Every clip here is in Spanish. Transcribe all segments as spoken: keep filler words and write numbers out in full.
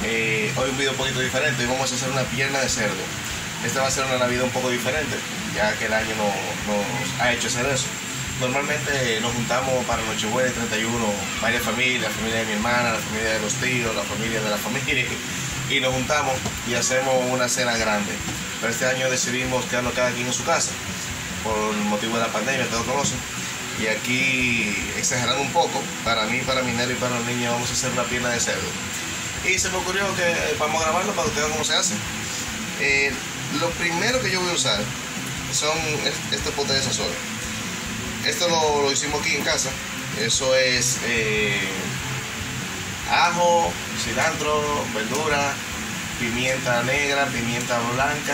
Eh, hoy un video un poquito diferente. Hoy vamos a hacer una pierna de cerdo. Esta va a ser una Navidad un poco diferente, ya que el año no, nos ha hecho hacer eso. Normalmente nos juntamos para Nochebuena y treinta y uno, varias familias, la familia de mi hermana, la familia de los tíos, la familia de la familia, y nos juntamos y hacemos una cena grande. Pero este año decidimos quedarnos cada quien en su casa, por el motivo de la pandemia, todos conocen. Y aquí, exagerando un poco, para mí, para mi nero y para los niños, vamos a hacer una pierna de cerdo. Y se me ocurrió que vamos a grabarlo para que ustedes vean cómo se hace. Eh, lo primero que yo voy a usar son este pote de sazón. Esto lo, lo hicimos aquí en casa. Eso es eh, ajo, cilantro, verdura, pimienta negra, pimienta blanca,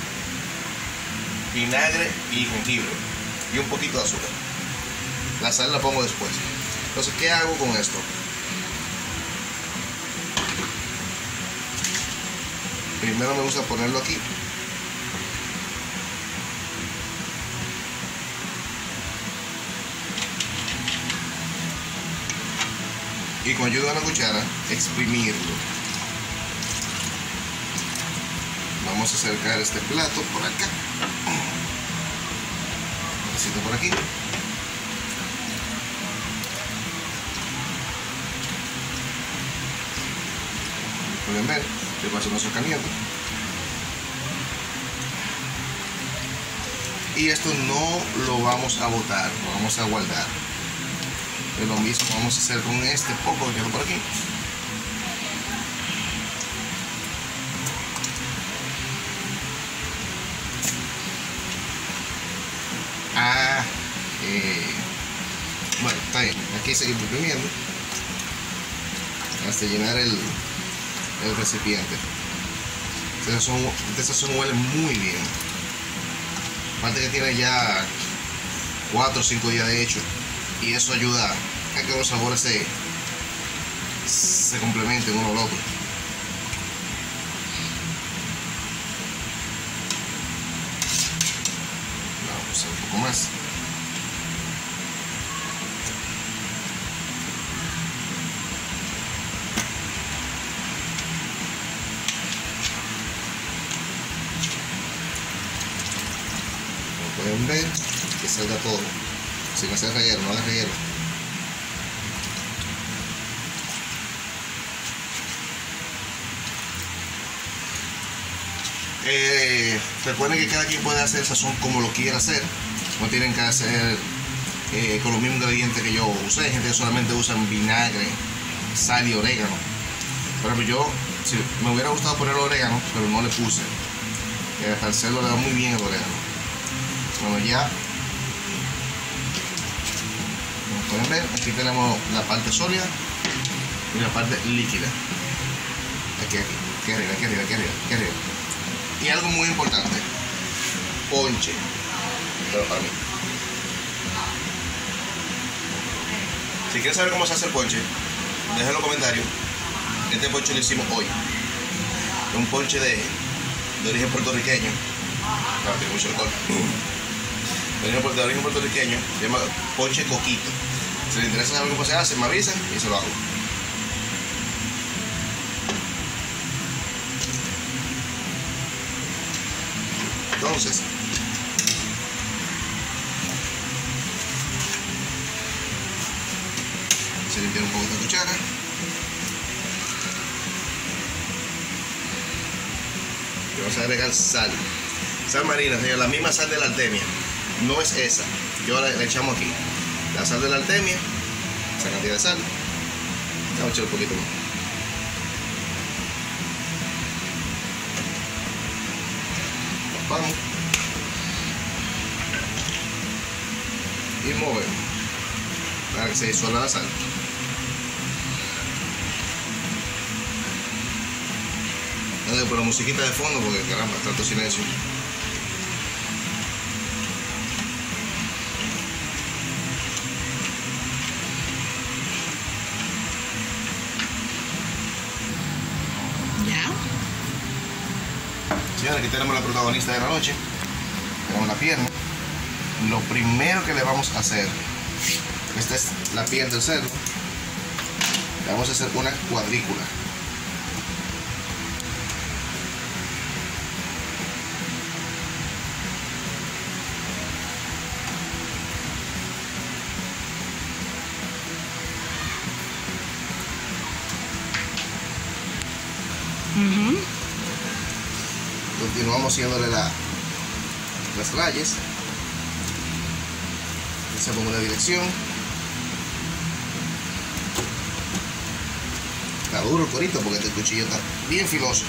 vinagre y jengibre y un poquito de azúcar. La sal la pongo después. Entonces, ¿qué hago con esto? Primero me gusta ponerlo aquí. Y con ayuda de una cuchara, exprimirlo. Vamos a acercar este plato por acá. Un poquito por aquí. Pueden ver, el vaso no se calienta. Y esto no lo vamos a botar, lo vamos a guardar. Es lo mismo vamos a hacer con este poco que quedó por aquí. Ah, eh, bueno, está bien. Aquí seguimos imprimiendo hasta llenar el el recipiente. Este sazón, este sazón huele muy bien. Aparte que tiene ya cuatro o cinco días de hecho, y eso ayuda a que los sabores se, se complementen uno al otro. Vamos a hacer un poco más. Pueden ver que salga todo sin hacer reguero, no haga reguero. Eh, recuerden que cada quien puede hacer el sazón como lo quiera hacer, no tienen que hacer eh, con los mismos ingredientes que yo usé. Hay gente que solamente usan vinagre, sal y orégano. Pero yo, si me hubiera gustado poner orégano, pero no le puse. Eh, al cerdo le da muy bien el orégano. Bueno, ya, como pueden ver, aquí tenemos la parte sólida y la parte líquida. Aquí, aquí, aquí arriba, aquí arriba, aquí arriba, aquí arriba. Y algo muy importante, ponche, pero para mí. Si quieres saber cómo se hace el ponche, dejen en los comentarios. Este ponche lo hicimos hoy. Es un ponche de, de origen puertorriqueño. Claro, tiene mucho alcohol. De origen puertorriqueño, se llama ponche coquito. Si les interesa saber cómo se hace, me avisan y se lo hago. Entonces, se limpia un poco de cuchara. Y vamos a agregar sal. Sal marina, señor, la misma sal de la Artemia. No es esa, yo la, la echamos aquí. La sal de la Artemia, esa cantidad de sal. Vamos a echar un poquito más. Vamos. Y movemos para que se disuelva la sal. Voy a poner musiquita de fondo porque caramba, tanto silencio. Señores, aquí tenemos la protagonista de la noche. Tenemos la pierna. Lo primero que le vamos a hacer, esta es la piel del cerdo, le vamos a hacer una cuadrícula. Continuamos haciéndole la, las rayas. Hacemos una dirección. Está duro el corito porque este cuchillo está bien filoso.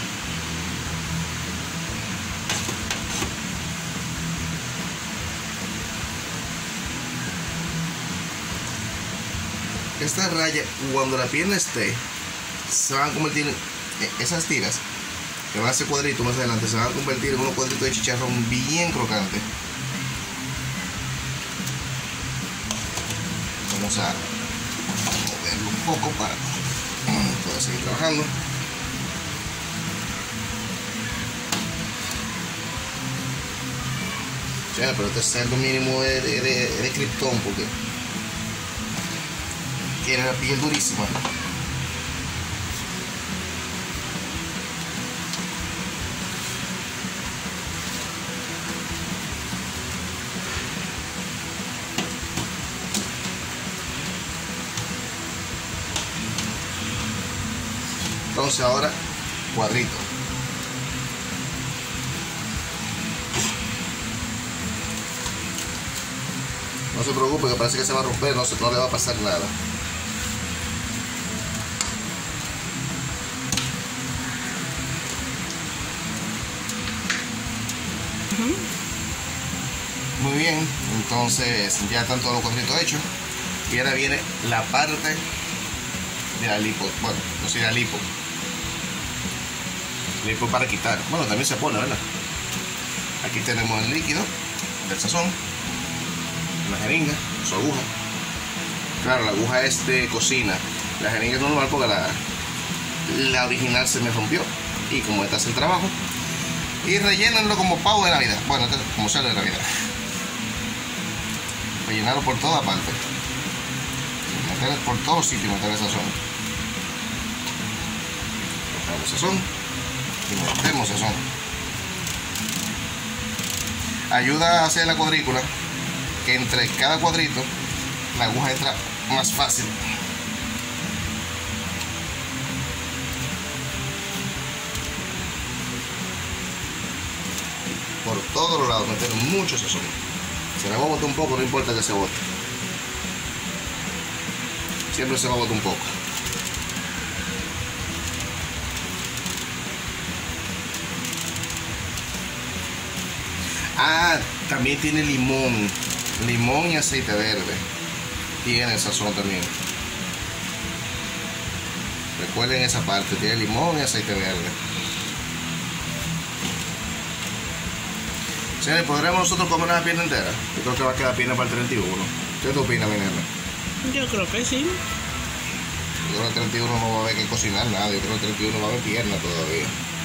Esta raya, cuando la pierna esté, se van a convertir en esas tiras que van a hacer cuadritos más adelante, se van a convertir en unos cuadritos de chicharrón bien crocantes. Vamos a moverlo un poco para poder seguir trabajando. O sea, pero este cerdo mínimo es de, de, de Krypton porque tiene la piel durísima. Entonces ahora cuadrito. No se preocupe que parece que se va a romper, no, se, no le va a pasar nada. Muy bien, entonces ya están todos los cuadritos hechos y ahora viene la parte de la lipo, bueno, no sé, la lipo lipo para quitar, bueno, también se pone, ¿verdad? Aquí tenemos el líquido del sazón, una jeringa, su aguja. Claro, la aguja es de cocina, la jeringa es normal porque la, la original se me rompió y como esta hace el trabajo. Y rellénenlo como pavo de Navidad, bueno, como sale de Navidad. Rellenarlo por toda parte, meterlo por todos sitios, meter el sazón. Cogemos sazón y metemos sazón. Ayuda a hacer la cuadrícula, que entre cada cuadrito la aguja entra más fácil. Por todos los lados, meter mucho sazón. Se me va a botar un poco, no importa que se bote. Siempre se va a botar un poco. Ah, también tiene limón. Limón y aceite verde. Tiene el sazón también. Recuerden esa parte, tiene limón y aceite verde. Señores, ¿podremos nosotros comer una pierna entera? Yo creo que va a quedar pierna para el treinta y uno. ¿Qué tú opinas, mi nena? Yo creo que sí. Yo creo que el treinta y uno no va a haber que cocinar nada. Yo creo que el treinta y uno va a haber pierna todavía.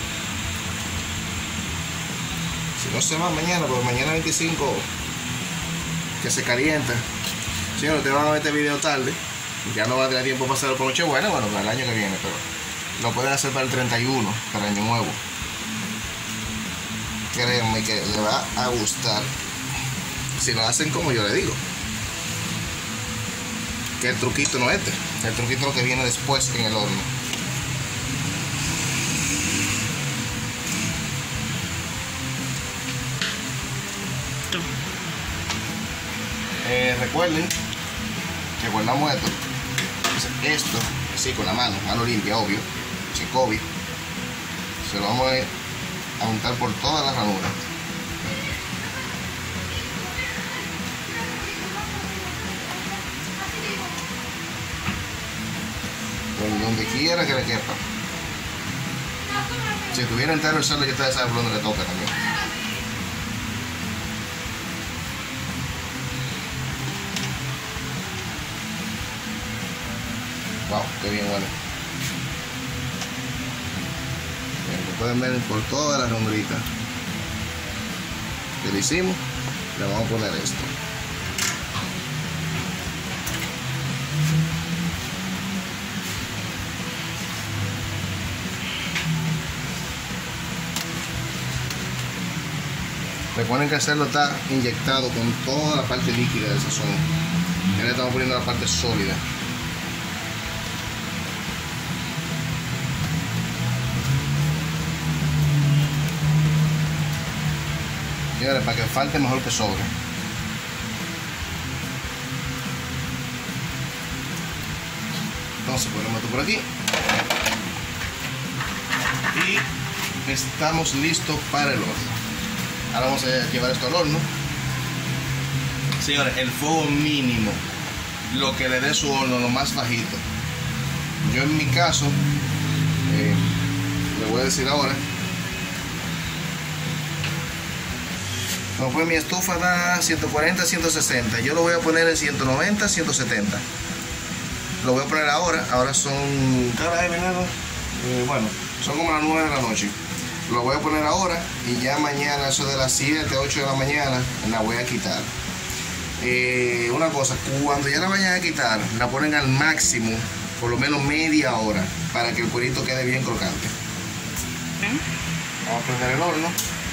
Si no se va mañana, pues mañana veinticinco que se calienta. Señores, ustedes van a ver este video tarde. Ya no va a tener tiempo para hacerlo por Nochebuena, bueno, para el año que viene, pero lo pueden hacer para el treinta y uno, para el año nuevo. Créanme que le va a gustar si lo hacen como yo le digo. Que el truquito no es este, el truquito es lo que viene después en el horno. Eh, recuerden que guardamos esto, esto así con la mano, mano limpia, obvio, sin COVID. Se lo vamos a untar por todas las ranuras. Por donde quiera que le quepa. Si estuviera entero el cerdo, ya ustedes saben por dónde le toca también. Wow, qué bien bueno. Lo pueden ver por todas las ranuritas que le hicimos. Le vamos a poner esto. Recuerden que el cerdo está inyectado con toda la parte líquida del sazón. Ya le estamos poniendo la parte sólida. Señores, para que falte mejor que sobre. Entonces ponemos esto por aquí. Y estamos listos para el horno. Ahora vamos a llevar esto al horno. Señores, el fuego mínimo, lo que le dé su horno, lo más bajito. Yo en mi caso, eh, le voy a decir ahora, como pues mi estufa da ciento cuarenta a ciento sesenta, yo lo voy a poner en ciento noventa a ciento setenta. Lo voy a poner ahora, ahora son, caray, eh, bueno, son como las nueve de la noche. Lo voy a poner ahora y ya mañana, eso de las siete, ocho de la mañana, la voy a quitar. Eh, una cosa, cuando ya la vayan a quitar, la ponen al máximo, por lo menos media hora, para que el cuerito quede bien crocante. ¿Eh? Vamos a prender el horno.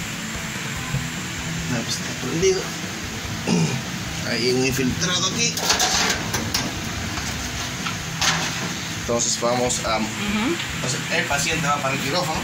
No, pues está prendido. Hay un infiltrado aquí. Entonces vamos a... Uh-huh. Entonces el paciente va para el quirófano.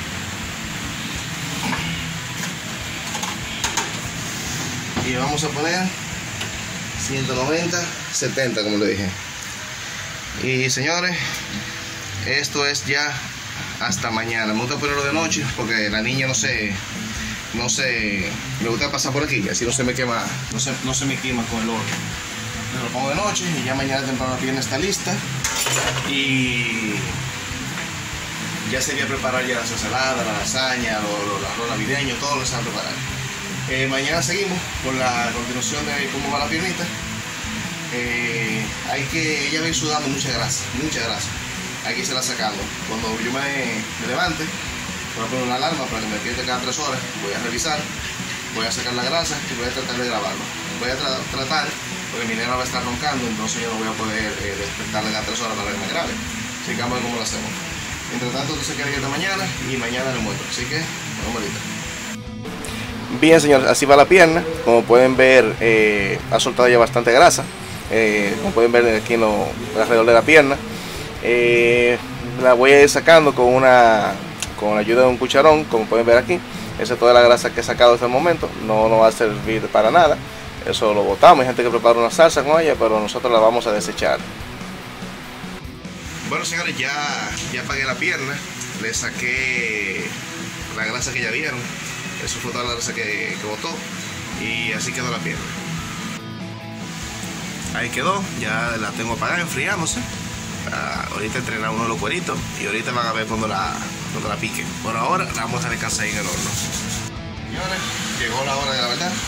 Y vamos a poner ciento noventa, setenta, como le dije. Y señores, esto es ya hasta mañana. Me gusta ponerlo de noche porque la niña no se, no se, me gusta pasar por aquí, así no se me quema, no se, no se me quema con el horno. Me lo pongo de noche y ya mañana temprano la pierna está lista. Y ya sería preparar ya las ensaladas, la lasaña, los arroz navideño, todo lo que se va a preparar. Eh, mañana seguimos con la continuación de cómo va la piernita. Eh, hay que, ella va a ir sudando mucha grasa, mucha grasa. Hay que irse sacando. Cuando yo me, me levante, voy a poner una alarma para que me despierte cada tres horas. Voy a revisar, voy a sacar la grasa y voy a tratar de grabarlo. Voy a tra tratar, porque mi nena va a estar roncando, entonces yo no voy a poder eh, despertarle cada tres horas para que me grabe. Así que vamos a ver cómo lo hacemos. Mientras tanto, se queda esta mañana y mañana le muestro. Así que, vamos ahorita. Bien, señores, así va la pierna. Como pueden ver, eh, ha soltado ya bastante grasa. Eh, como pueden ver aquí en lo, alrededor de la pierna. Eh, la voy a ir sacando con una con la ayuda de un cucharón, como pueden ver aquí. Esa es toda la grasa que he sacado hasta el momento. No nos va a servir para nada. Eso lo botamos. Hay gente que prepara una salsa con ella, pero nosotros la vamos a desechar. Bueno, señores, ya, ya apagué la pierna. Le saqué la grasa que ya vieron. Eso fue toda la grasa que, que botó. Y así quedó la pierna. Ahí quedó. Ya la tengo apagada, enfriándose. Uh, ahorita entrenamos uno de los cueritos. Y ahorita van a ver cuando la, cuando la pique. Por ahora la vamos a descansar ahí en el horno. Señores, llegó la hora de la verdad.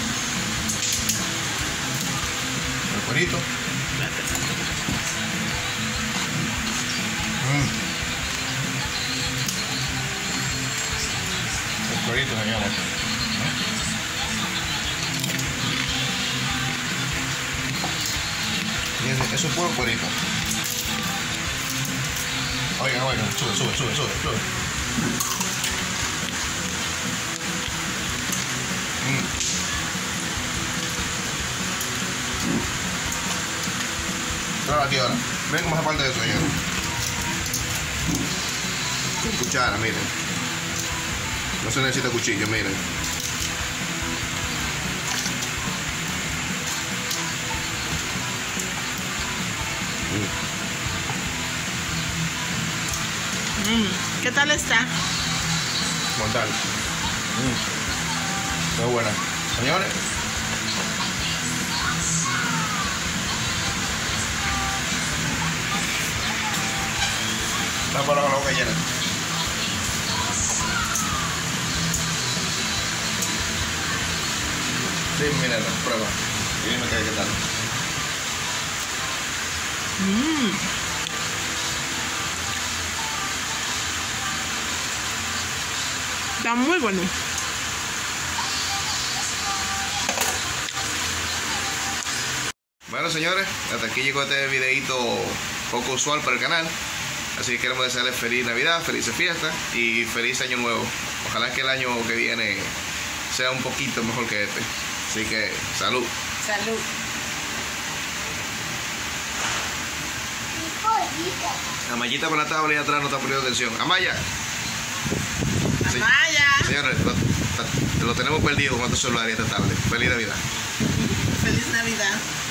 El cuerito. Mm. El cuerito, señores. Fíjense, eso es puro cuerito. Oigan, oigan, sube, sube, sube, sube, sube. Mm. Trae aquí ahora. Ven cómo se parte de eso, señor. Con cuchara, miren. No se necesita cuchillo, miren. Mm, ¿qué tal está? Mortal. Mm. Muy buena. Señores. Está para la boca llena. Sí, mira, prueba. Y dime qué tal. Mmm. Está muy bueno. Bueno, señores, hasta aquí llegó este videito poco usual para el canal. Así que queremos desearles feliz Navidad, felices fiestas y feliz año nuevo. Ojalá que el año que viene sea un poquito mejor que este. Así que, salud. Salud. Amayita por la tabla y atrás no está poniendo atención. Amaya. La Sí. Maya. Señores, lo, lo tenemos perdido con estos celulares esta tarde. Feliz Navidad. Feliz Navidad.